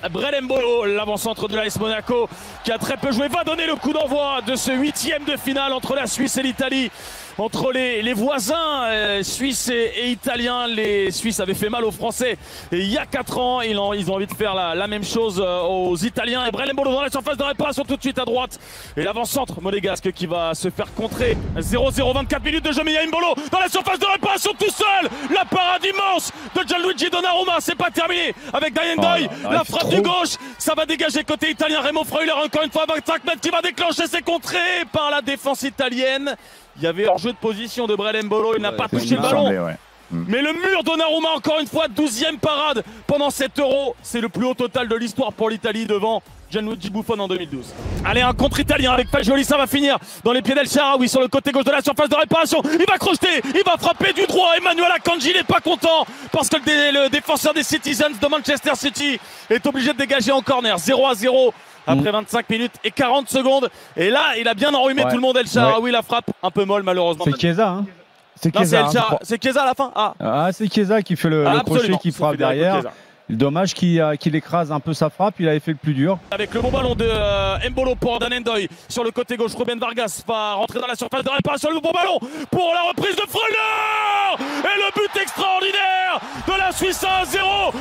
Brel Mbolo, l'avant-centre de l'AS Monaco, qui a très peu joué, va donner le coup d'envoi de ce 8e de finale entre la Suisse et l'Italie. Entre les voisins suisses et italiens, les Suisses avaient fait mal aux Français et il y a 4 ans. Ils ont envie de faire la même chose aux Italiens. Et Brel Mbolo dans la surface de réparation tout de suite à droite. Et l'avant-centre monégasque qui va se faire contrer. 0-0, 24 minutes de jeu, mais il y a Mbolo dans la surface de réparation tout seul. La parade immense de Gianluigi Donnarumma. C'est pas terminé avec Diane Doy. La frappe du gauche, ça va dégager côté italien. Remo Freuler encore une fois 25 mètres qui va déclencher. C'est contré par la défense italienne. Il y avait hors-jeu de position de Brel Mbolo, il n'a pas touché le ballon. Mais le mur Donnarumma, encore une fois, 12e parade pendant cet Euro. C'est le plus haut total de l'histoire pour l'Italie devant Gianluigi Buffon en 2012. Allez, un contre italien avec Fagioli, ça va finir dans les pieds d'El Shaarawy sur le côté gauche de la surface de réparation. Il va crocheter, il va frapper du droit. Emmanuel Akanji n'est pas content parce que le défenseur des Citizens de Manchester City est obligé de dégager en corner. 0-0. Après 25 minutes et 40 secondes. Et là, il a bien enrhumé tout le monde. El Shaarawy, la frappe un peu molle malheureusement. C'est Chiesa, hein. C'est Chiesa, c'est Chiesa à la fin. C'est Chiesa qui fait le crochet, qui frappe derrière. Dommage qu'il écrase un peu sa frappe, il avait fait le plus dur. Avec le bon ballon de Mbolo pour Dan Ndoye sur le côté gauche, Ruben Vargas va rentrer dans la surface de réparation. Le bon ballon pour la reprise de Freuler et le but extraordinaire de la Suisse 1-0.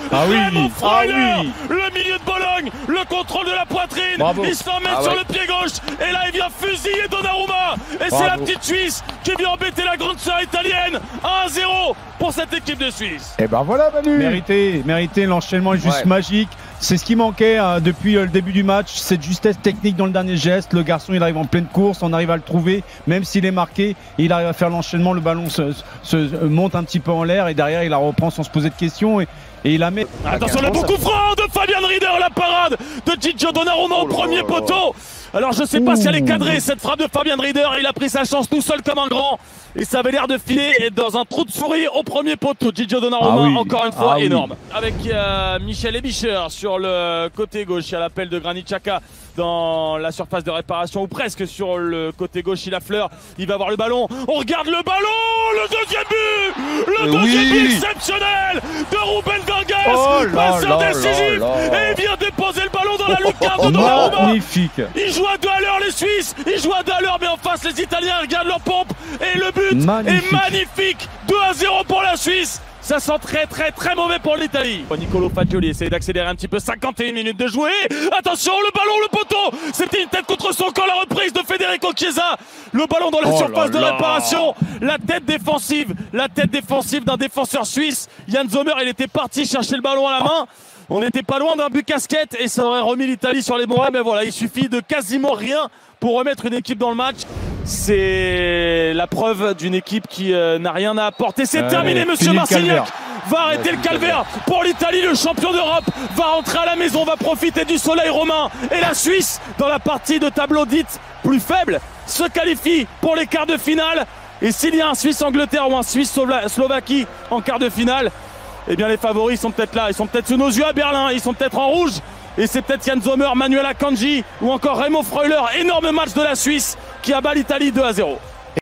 Le milieu de Bologne, le contrôle de la poitrine. Bravo. Il se met sur le pied gauche et là il vient fusiller Donnarumma. Et c'est la petite Suisse qui vient embêter la grande sœur italienne. 1-0 pour cette équipe de Suisse. Et ben voilà Manu. Mérité, l'enchaînement est juste magique. C'est ce qui manquait depuis le début du match, cette justesse technique dans le dernier geste. Le garçon il arrive en pleine course, on arrive à le trouver, même s'il est marqué, il arrive à faire l'enchaînement, le ballon se monte un petit peu en l'air et derrière il la reprend sans se poser de questions et il la met. Attention, le bon coup franc de Fabian Rieder, la parade de Gigio Donnarumma au premier poteau. Alors je sais pas si elle est cadrée cette frappe de Fabian Rieder, il a pris sa chance tout seul comme un grand et ça avait l'air de filer dans un trou de souris au premier poteau. Gigio Donnarumma encore une fois énorme. Avec Michel Ebischer sur le côté gauche, il y a l'appel de Granit Xhaka dans la surface de réparation ou presque sur le côté gauche, il affleure, il va avoir le ballon, on regarde le ballon, le deuxième but exceptionnel de Ruben Vargas, passeur décisif et il vient déposer le ballon dans la lucarne de Donnarumma. Magnifique. Ils jouent à 2 à l'heure les Suisses, ils jouent à 2 à l'heure mais en face les Italiens regardent leur pompe et le but est magnifique. 2-0 pour la Suisse. Ça sent très mauvais pour l'Italie. Nicolo Fagioli essaie d'accélérer un petit peu, 51 minutes de jouer. Attention, le ballon, le poteau. C'était une tête contre son corps, la reprise de Federico Chiesa. Le ballon dans la surface de réparation. La tête défensive d'un défenseur suisse. Yann Sommer, il était parti chercher le ballon à la main. On n'était pas loin d'un but casquette et ça aurait remis l'Italie sur les bons rails. Mais voilà, il suffit de quasiment rien pour remettre une équipe dans le match. C'est la preuve d'une équipe qui n'a rien à apporter. C'est terminé, monsieur Marcignac va arrêter le calvaire pour l'Italie. Le champion d'Europe va rentrer à la maison, va profiter du soleil romain. Et la Suisse, dans la partie de tableau dite plus faible, se qualifie pour les quarts de finale. Et s'il y a un Suisse-Angleterre ou un Suisse-Slovaquie en quart de finale, eh bien les favoris sont peut-être là. Ils sont peut-être sous nos yeux à Berlin, ils sont peut-être en rouge. Et c'est peut-être Yann Sommer, Manuel Akanji ou encore Remo Freuler. Énorme match de la Suisse qui abat l'Italie 2-0.